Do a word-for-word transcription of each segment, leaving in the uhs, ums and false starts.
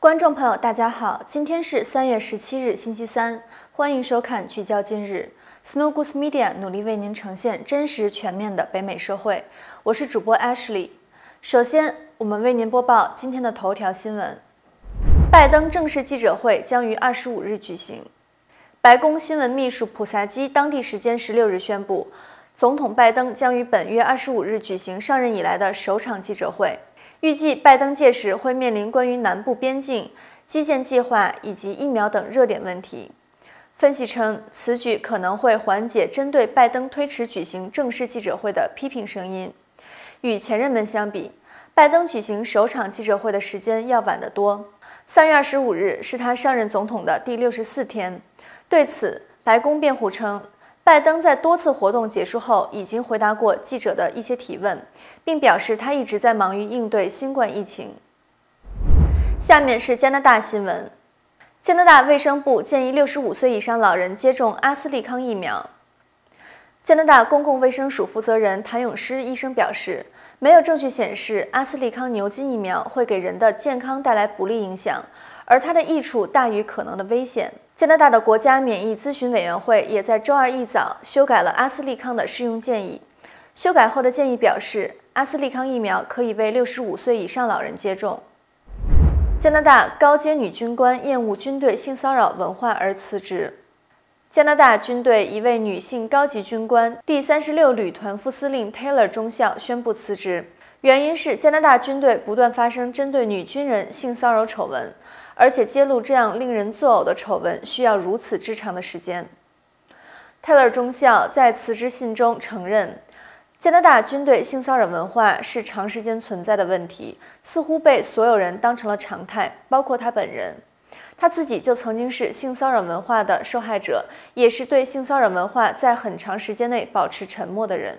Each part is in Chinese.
观众朋友，大家好，今天是三月十七日，星期三，欢迎收看聚焦今日。Snow Goose Media 努力为您呈现真实全面的北美社会，我是主播 Ashley。首先，我们为您播报今天的头条新闻：拜登正式记者会将于二十五日举行。白宫新闻秘书普萨基当地时间十六日宣布，总统拜登将于本月二十五日举行上任以来的首场记者会。预计拜登届时会面临关于南部边境、基建计划以及疫苗等热点问题。分析称，此举可能会缓解针对拜登推迟举行正式记者会的批评声音。与前任们相比，拜登举行首场记者会的时间要晚得多。三月二十五日是他上任总统的第六十四天。对此，白宫辩护称，拜登在多次活动结束后已经回答过记者的一些提问，并表示他一直在忙于应对新冠疫情。下面是加拿大新闻：加拿大卫生部建议六十五岁以上老人接种阿斯利康疫苗。加拿大公共卫生署负责人谭咏诗医生表示，没有证据显示阿斯利康牛津疫苗会给人的健康带来不利影响，而它的益处大于可能的危险。加拿大的国家免疫咨询委员会也在周二一早修改了阿斯利康的适用建议。修改后的建议表示，阿斯利康疫苗可以为六十五岁以上老人接种。加拿大高阶女军官厌恶军队性骚扰文化而辞职。加拿大军队一位女性高级军官，第三十六旅团副司令 Taylor 中校宣布辞职，原因是加拿大军队不断发生针对女军人性骚扰丑闻，而且揭露这样令人作呕的丑闻需要如此之长的时间。Taylor 中校在辞职信中承认，加拿大军队性骚扰文化是长时间存在的问题，似乎被所有人当成了常态，包括他本人。他自己就曾经是性骚扰文化的受害者，也是对性骚扰文化在很长时间内保持沉默的人。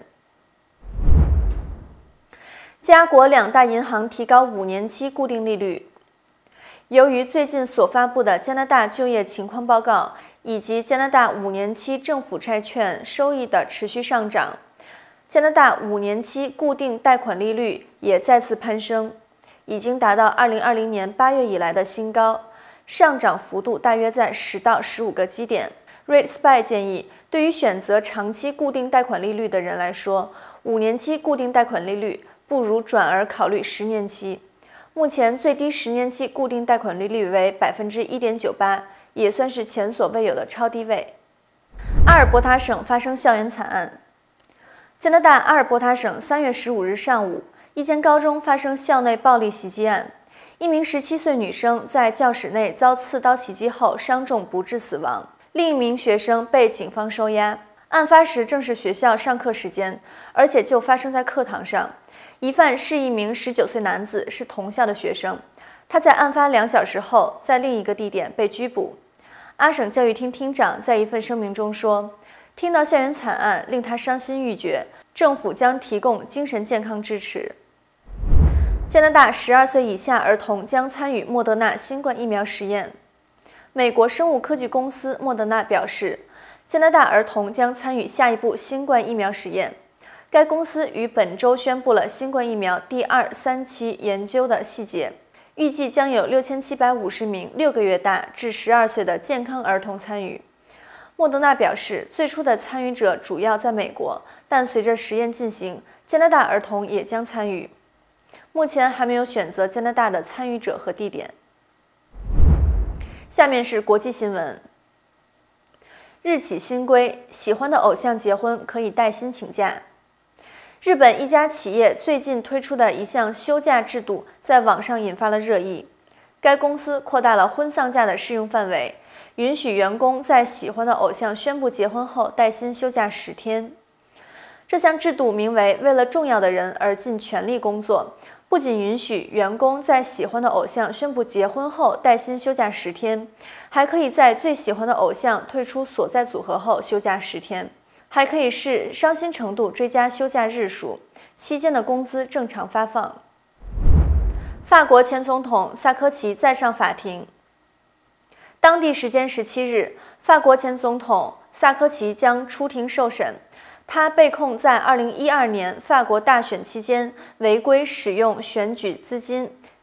加国两大银行提高五年期固定利率。由于最近所发布的加拿大就业情况报告以及加拿大五年期政府债券收益的持续上涨，加拿大五年期固定贷款利率也再次攀升，已经达到二零二零年八月以来的新高，上涨幅度大约在十到十五个基点。RateSpy 建议，对于选择长期固定贷款利率的人来说，五年期固定贷款利率不如转而考虑十年期。目前最低十年期固定贷款利率为 百分之一点九八， 也算是前所未有的超低位。阿尔伯塔省发生校园惨案。加拿大阿尔伯塔省三月十五日上午，一间高中发生校内暴力袭击案，一名十七岁女生在教室内遭刺刀袭击后伤重不治死亡，另一名学生被警方收押。案发时正是学校上课时间，而且就发生在课堂上。疑犯是一名十九岁男子，是同校的学生。他在案发两小时后，在另一个地点被拘捕。阿省教育厅厅长在一份声明中说，听到校园惨案令他伤心欲绝，政府将提供精神健康支持。加拿大十二岁以下儿童将参与莫德纳新冠疫苗实验。美国生物科技公司莫德纳表示，加拿大儿童将参与下一步新冠疫苗实验。该公司于本周宣布了新冠疫苗第二、三期研究的细节，预计将有六千七百五十名六个月大至十二岁的健康儿童参与。莫德纳表示，最初的参与者主要在美国，但随着实验进行，加拿大儿童也将参与。目前还没有选择加拿大的参与者和地点。下面是国际新闻。日起新规，喜欢的偶像结婚可以带薪请假。日本一家企业最近推出的一项休假制度在网上引发了热议。该公司扩大了婚丧假的适用范围，允许员工在喜欢的偶像宣布结婚后带薪休假十天。这项制度名为“为了重要的人而尽全力工作”，不仅允许员工在喜欢的偶像宣布结婚后带薪休假十天，还可以在最喜欢的偶像退出所在组合后休假十天。还可以视伤心程度追加休假日数，期间的工资正常发放。法国前总统萨科齐再上法庭。当地时间十七日，法国前总统萨科齐将出庭受审。他被控在二零一二年法国大选期间违规使用选举资金，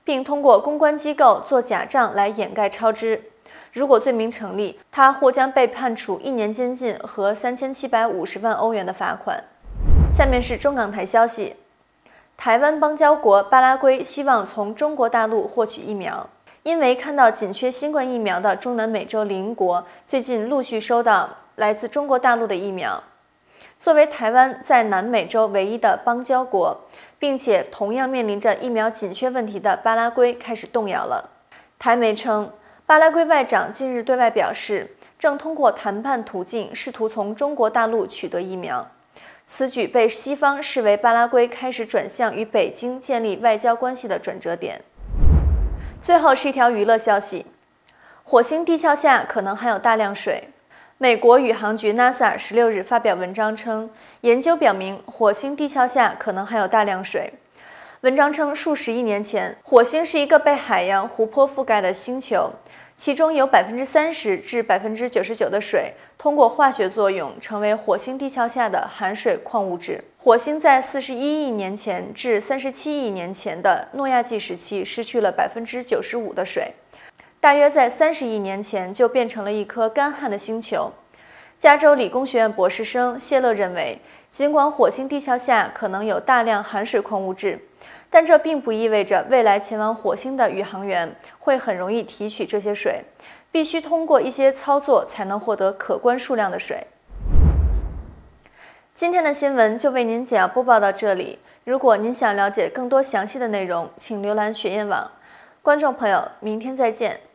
并通过公关机构做假账来掩盖超支。如果罪名成立，他或将被判处一年监禁和三千七百五十万欧元的罚款。下面是中港台消息：台湾邦交国巴拉圭希望从中国大陆获取疫苗，因为看到紧缺新冠疫苗的中南美洲邻国最近陆续收到来自中国大陆的疫苗。作为台湾在南美洲唯一的邦交国，并且同样面临着疫苗紧缺问题的巴拉圭开始动摇了。台媒称，巴拉圭外长近日对外表示，正通过谈判途径试图从中国大陆取得疫苗。此举被西方视为巴拉圭开始转向与北京建立外交关系的转折点。最后是一条娱乐消息：火星地壳下可能含有大量水。美国宇航局 NASA 十六日发表文章称，研究表明火星地壳下可能含有大量水。文章称，数十亿年前，火星是一个被海洋、湖泊覆盖的星球，其中有 百分之三十 至 百分之九十九 的水通过化学作用成为火星地壳下的含水矿物质。火星在四十一亿年前至三十七亿年前的诺亚纪时期失去了 百分之九十五 的水。大约在三十亿年前就变成了一颗干旱的星球。加州理工学院博士生谢勒认为，尽管火星地壳下可能有大量含水矿物质，但这并不意味着未来前往火星的宇航员会很容易提取这些水，必须通过一些操作才能获得可观数量的水。今天的新闻就为您简要播报到这里。如果您想了解更多详细的内容，请浏览雪燕网。观众朋友，明天再见。